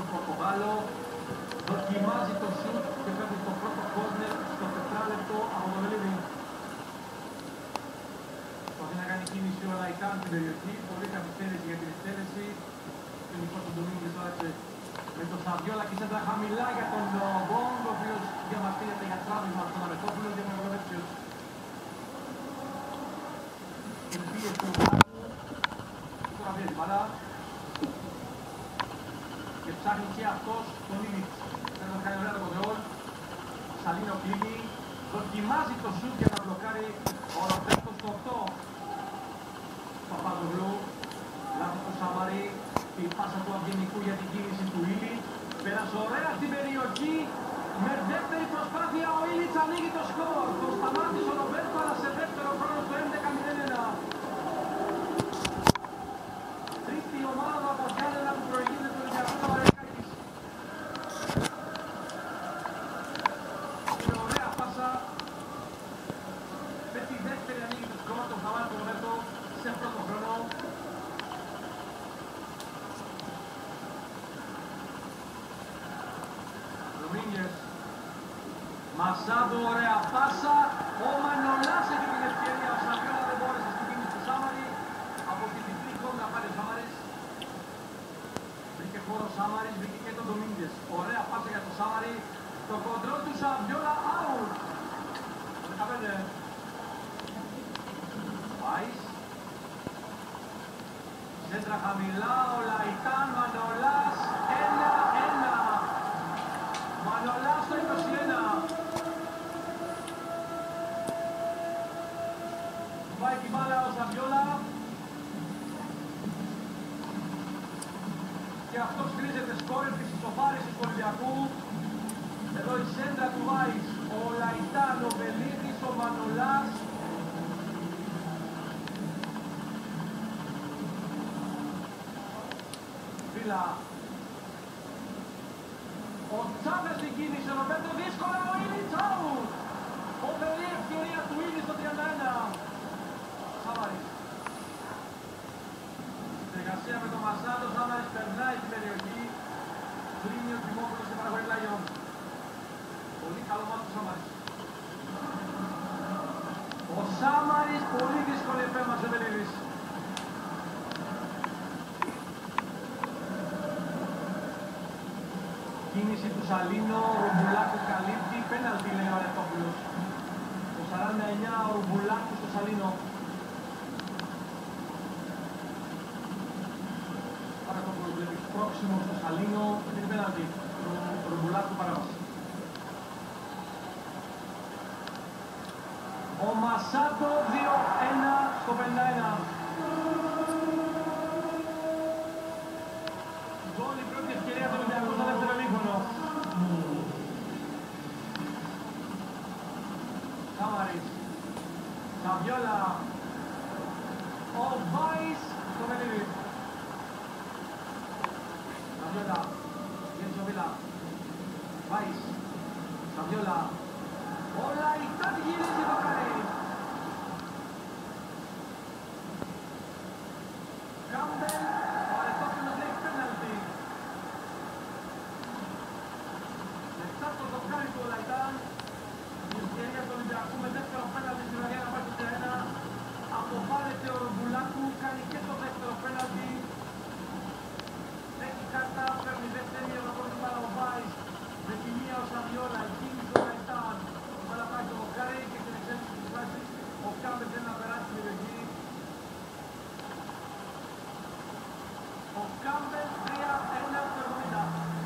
Πορτογάλο. Δοκιμάζει το σουτ και παίρνει το πρώτο κόρνερ στο τετράλεπτο από το Βελίδι. Προσπαθεί να κάνει κίνηση ο Λαϊτάν στην περιοχή. Πολύ καθυστέρηση για την εκτέλεση. Τελικός ο Ντομίνγκες άρχισε με το Σαβιόλα και σέντρα χαμηλά για τον Μπόγκ, ο οποίος διαμαρτύρεται για τράβηγμα στον Αμετόπουλο και με δεξιός. Την πίεση του Μπάγκου. Τώρα βγαίνει μπάλα. Και ψάχνει και αυτός τον Ήλιτς. Θέλει να κάνει ωραία το κοντεόλ. Σαλίνο κλείνει. Δοκιμάζει το σουτ για να μπλοκάρει ο Ρομπέρτο στο 8. Παπαδογλού. Λάθος του Σαμαρή. Η πάσα του Αυγενικού για την κίνηση του Ήλιτς. Πέρασε ωραία στην περιοχή. Με δεύτερη προσπάθεια ο Ήλιτς ανοίγει το σκορ. Το σταμάτησε ο Ρομπέρτο, αλλά σε δεύτερο χρόνο στο 11-0-1. Τρίτη ομάδα από Γιάννενα που προηγείται του Ολυμπιακού Ταβαρεκάκης. Είναι ωραία πάσα. Με τη δεύτερη ανοίγει το σκορ. Το σταμάτησε ο Ρομπέρτο σε πρώτο χρόνο. Μασάδο, ωραία πάσα. Ο Μανολάς έχει την ευκαιρία. Ο Σαβιόλα δεν μπόρεσε στην κίνηση του Σάμαρη. Από τη διπλή κόμμα να πάρει ο Σάμαρης. Βρήκε χώρο ο Σάμαρης, βρήκε και τον Ντομίνγκες. Ωραία πάσα για τον Σάμαρη. Το κοντρόλ του Σαβιόλα, out. 15. Βάις. Σέντρα χαμηλά, ο Λαϊτάν, Μανολάς. 1-1. Μανολάς στο 21. Πάει την μπάλα ο Σαβιόλα. Και αυτός χρήζεται σκόρερ της ισοφάρισης του Ολυμπιακού. Εδώ η σέντρα του Βάις, ο Λαϊτάν, ο Βελίδης, ο Μανολάς. Βίλα. Ο Τσάβες στην κίνηση, ο Ρομπέρτο δύσκολα, ο Ήλιτς out. Φοβερή ευκαιρία του Ήλιτς στο 31. Σάμαρης. Συνεργασία με τον Μασάδο, Σάμαρης περνάει την περιοχή. Κλείνει ο Τιμόπουλος και παραχωρεί Λάγιον. Πολύ καλό μάτι του Σάμαρης. Ο Σάμαρης πολύ δύσκολη επέμβαση ο Βελίδης. Κίνηση του Σαλίνο, ο Ρουμπουλάκου καλύπτει, πέναλτι λέει ο Αλετόπουλος. Το 49 ο Ρουμπουλάκου στο Σαλίνο. Αλετόπουλος βλέπει πρόξιμο στο Σαλίνο, την πέναλτι. Ο Ρουμπουλάκου παράβαση. Ο Μασάτο 2-1 στο 51. Γκολ η πρώτη ευκαιρία του Ολυμπιακού στο δεύτερο ημίχρονο. Σάμαρης. Σαβιόλα. Ο Βάις στο Βελίδι. Σαβιόλα. Γέντσο Βίλα. Βάις. Σαβιόλα. Ο Λαϊτάν γυρίζει το κάνει. Κάμπελ. Ο Αλετόπουλος λέει πέναλτι. Μετά το δοκάρι του Λαϊτάν. Η ευκαιρία του Ολυμπιακού με δεύτερο πέναλτι στην Αγία να πάει στο 3-1. Αποβάλλεται ο Ρουμπουλάκου, κάνει και το δεύτερο πέναλτι. Έχει κάρτα, παίρνει δεύτερη, εδώ πρώτη μπάλα ο Βάις. Με τη μία ο Σαβιόλα, η κίνηση του Λαϊτάν. Η μπάλα πάει στο δοκάρι και στην εξέλιξη της βάσης. Ο Κάμπελ δεν να περάσει την περιοχή. Ο Κάμπελ 3-1 στο 70.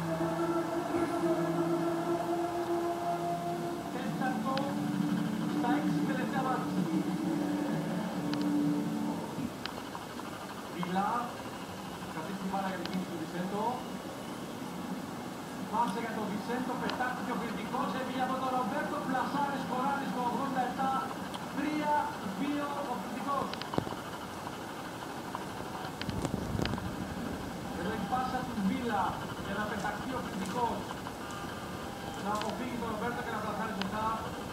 Τέταρτο στα 6 τελευταία μάτια. Βίλα, κρατήσει την μπάλα για την κίνηση του Βισέντο. Πάσε για τον Βισέντο, πετάχτηκε ο κριτικός, έβγαινε από τον Ρομπέρτο, πλασάρει, σκοράρει στο 87. 3-2 ο κριτικός. Εδώ η πάσα του Βίλα για να πεταχτεί ο κριτικός. Να αποφύγει τον Ρομπέρτο και να πλασάρει σωστά.